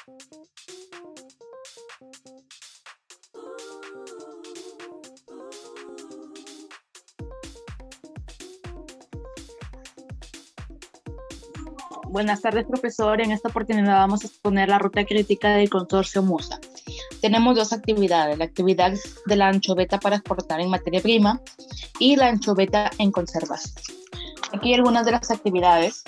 Buenas tardes, profesor. En esta oportunidad vamos a exponer la ruta crítica del consorcio MUSA. Tenemos dos actividades, la actividad de la anchoveta para exportar en materia prima y la anchoveta en conservas. Aquí algunas de las actividades.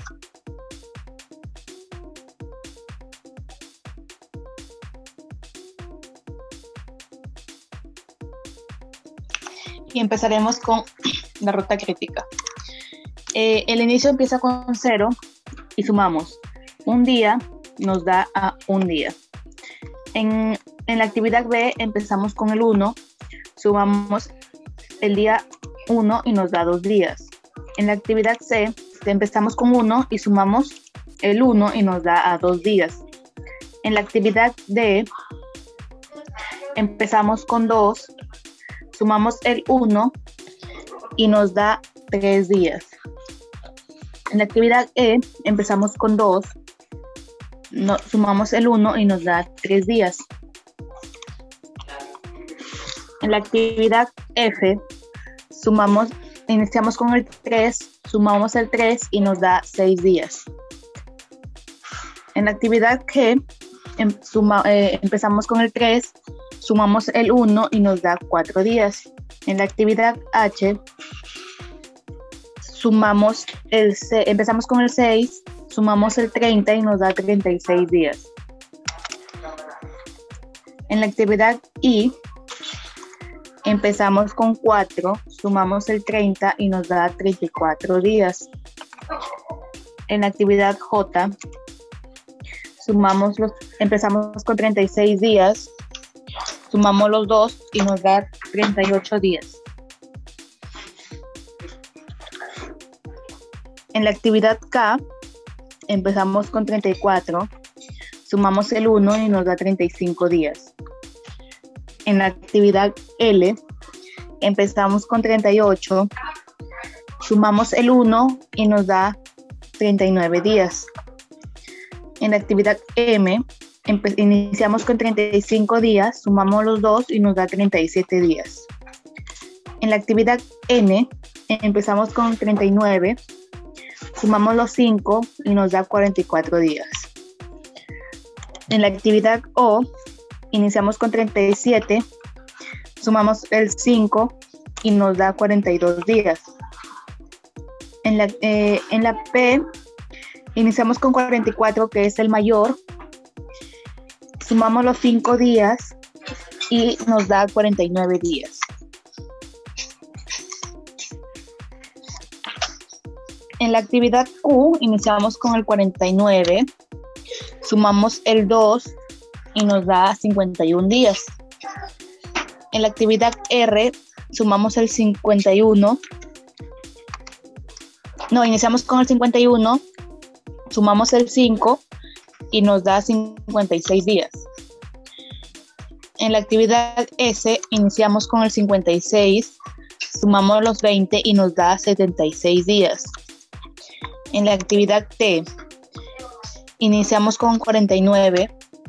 Y empezaremos con la ruta crítica. El inicio empieza con 0 y sumamos. Un día nos da a un día. En la actividad B empezamos con el 1, sumamos el día 1 y nos da 2 días. En la actividad C empezamos con 1 y sumamos el 1 y nos da a 2 días. En la actividad D empezamos con 2, sumamos el 1 y nos da 3 días. En la actividad E empezamos con 2, sumamos el 1 y nos da 3 días. En la actividad F iniciamos con el 3, sumamos el 3 y nos da 6 días. En la actividad G empezamos con el 3, sumamos el 1 y nos da 4 días. En la actividad H empezamos con el 6, sumamos el 30 y nos da 36 días. En la actividad I empezamos con 4, sumamos el 30 y nos da 34 días. En la actividad J empezamos con 36 días, sumamos los 2 y nos da 38 días. En la actividad K empezamos con 34, sumamos el 1 y nos da 35 días. En la actividad L empezamos con 38, sumamos el 1 y nos da 39 días. En la actividad M iniciamos con 35 días, sumamos los 2 y nos da 37 días. En la actividad N empezamos con 39, sumamos los 5 y nos da 44 días. En la actividad O iniciamos con 37, sumamos el 5 y nos da 42 días. En la P iniciamos con 44, que es el mayor, sumamos los 5 días y nos da 49 días. En la actividad Q iniciamos con el 49, sumamos el 2 y nos da 51 días. En la actividad R sumamos el 51, iniciamos con el 51, sumamos el 5 y nos da 56 días. En la actividad S iniciamos con el 56, sumamos los 20 y nos da 76 días. En la actividad T iniciamos con 49,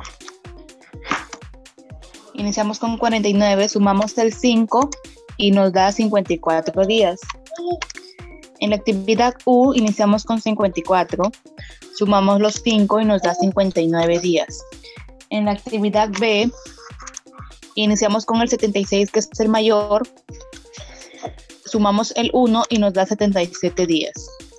sumamos el 5 y nos da 54 días. En la actividad U iniciamos con 54, sumamos los 5 y nos da 59 días. En la actividad B iniciamos con el 76, que es el mayor, sumamos el 1 y nos da 77 días.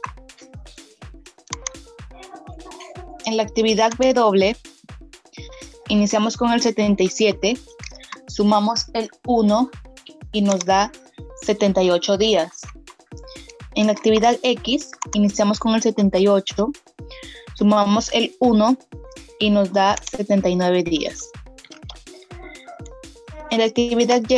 En la actividad W iniciamos con el 77, sumamos el 1 y nos da 78 días. En la actividad X iniciamos con el 78, sumamos el 1 y nos da 79 días. En la actividad Y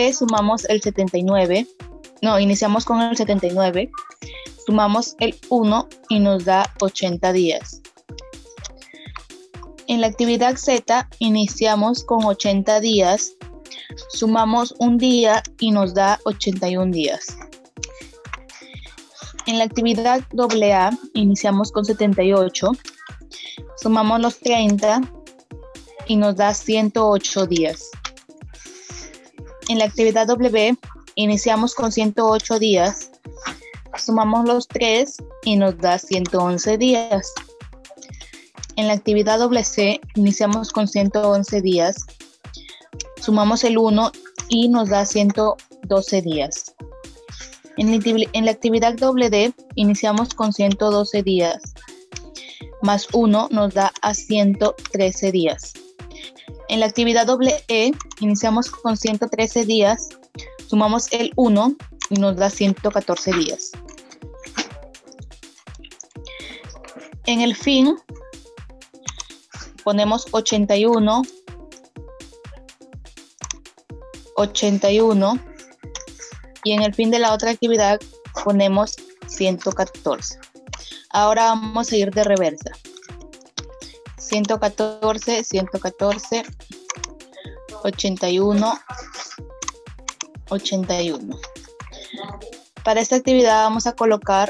iniciamos con el 79, sumamos el 1 y nos da 80 días. En la actividad Z iniciamos con 80 días, sumamos un día y nos da 81 días. En la actividad AA iniciamos con 78, sumamos los 30 y nos da 108 días. En la actividad W iniciamos con 108 días, sumamos los 3 y nos da 111 días. En la actividad WC iniciamos con 111 días, sumamos el 1 y nos da 112 días. En la actividad WD iniciamos con 112 días, más 1 nos da a 113 días. En la actividad WE iniciamos con 113 días, sumamos el 1 y nos da 114 días. En el fin ponemos 81, y en el fin de la otra actividad ponemos 114. Ahora vamos a ir de reversa. 114, 114, 81, 81. Para esta actividad vamos a colocar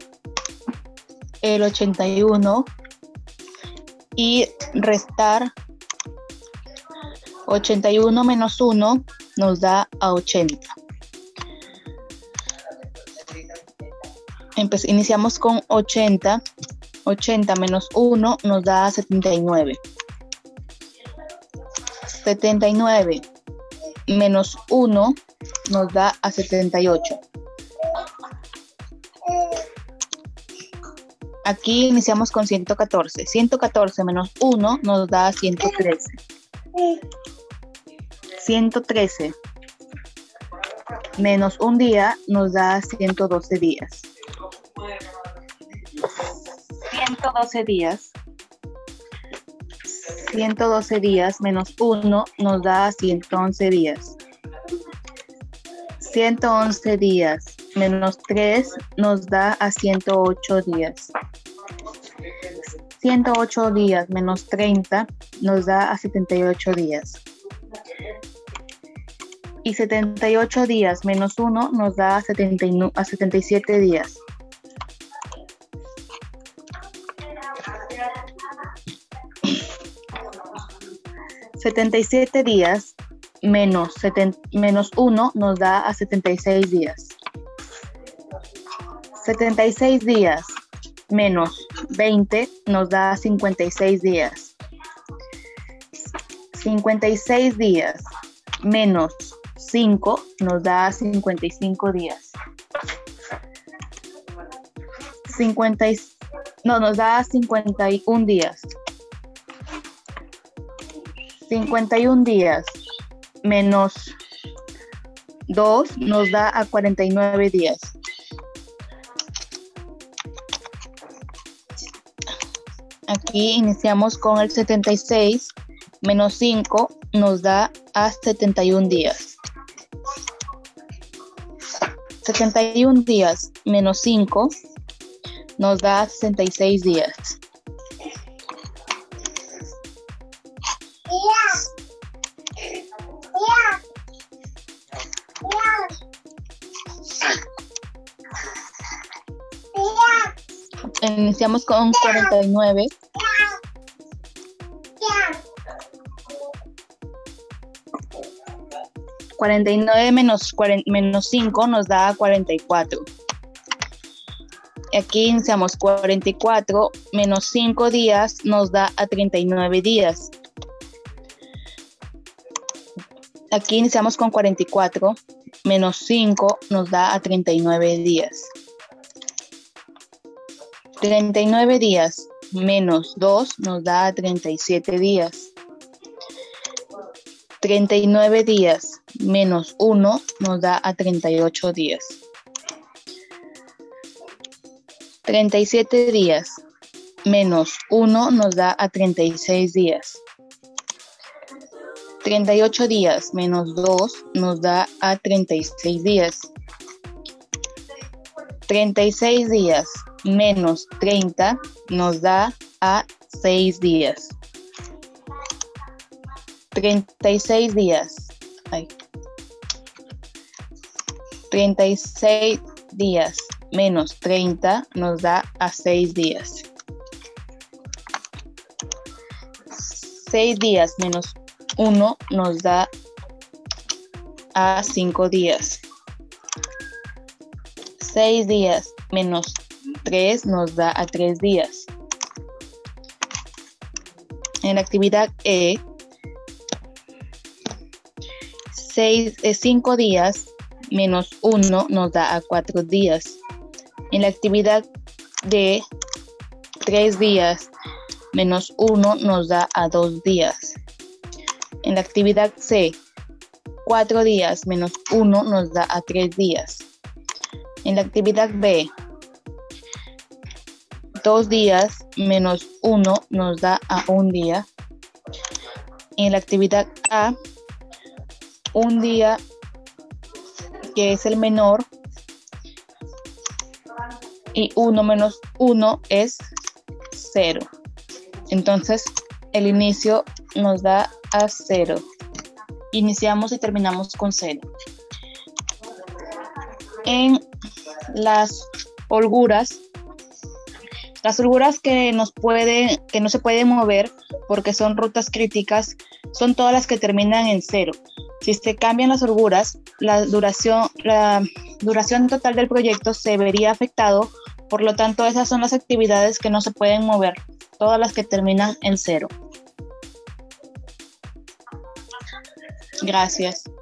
el 81 y restar 81 menos 1 nos da a 80. Iniciamos con 80. 80 menos 1 nos da 79. 79 menos 1 nos da a 78. Aquí iniciamos con 114. 114 menos 1 nos da a 113. 113 menos un día nos da 112 días. 112 días. 112 días menos 1 nos da 111 días. 111 días menos 3 nos da a 108 días. 108 días menos 30 nos da a 78 días. Y 78 días menos 1 nos da a 77 días. 77 días menos 1 nos da a 76 días. 76 días menos 20 nos da a 56 días. 56 días menos 5 nos da a 55 días. Nos da a 51 días. 51 días menos 2 nos da a 49 días. Aquí iniciamos con el 76 menos 5 nos da a 71 días. 71 días menos 5 nos da a 66 días. 49. 49 menos 5 nos da a 44. Aquí iniciamos 44 menos 5 días nos da a 39 días. Aquí iniciamos con 44 menos 5 nos da a 39 días. 39 días menos 2 nos da a 37 días. 39 días menos 1 nos da a 38 días. 37 días menos 1 nos da a 36 días. 38 días menos 2 nos da a 36 días. 36 días menos 30 nos da a 6 días. 36 días. 36 días menos 30 nos da a 6 días. 6 días menos 1 nos da a 5 días. 6 días menos 3 nos da a 3 días. En la actividad E, 5 días menos 1 nos da a 4 días. En la actividad D, 3 días menos 1 nos da a 2 días. En la actividad C, 4 días menos 1 nos da a 3 días. En la actividad B, 2 días menos 1 nos da a 1 día. En la actividad A, 1 día que es el menor y 1 menos 1 es 0. Entonces el inicio nos da a 0. Iniciamos y terminamos con 0. En las holguras que no se pueden mover porque son rutas críticas, son todas las que terminan en 0. Si se cambian las holguras, la duración total del proyecto se vería afectado. Por lo tanto, esas son las actividades que no se pueden mover, todas las que terminan en 0. Gracias.